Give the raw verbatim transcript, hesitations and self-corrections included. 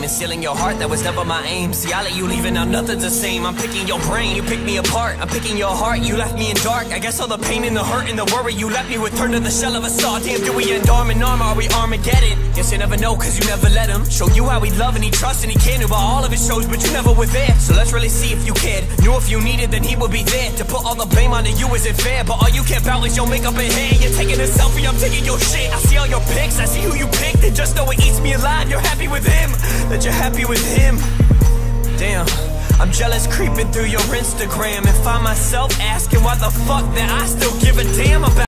and stealing your heart, that was never my aim. See, I let you leave and now nothing's the same. I'm picking your brain, you pick me apart. I'm picking your heart, you left me in dark. I guess all the pain and the hurt and the worry you left me with turned to the shell of a saw. Damn, do we end arm in arm, or are we Armageddon? Guess you never know, cause you never let him show you how he love and he trust and he cared about all of his shows, but you never were there. So let's really see if you cared. Knew if you needed, then he would be there. To put all the blame onto you isn't fair, but all you care about is your makeup and hair. You're taking a selfie, I'm taking your shit. I see all your pics, I see who you picked, and just know it eats me alive. You're happy with him, that you're happy with him. Damn, I'm jealous creeping through your Instagram and find myself asking why the fuck that I still give a damn about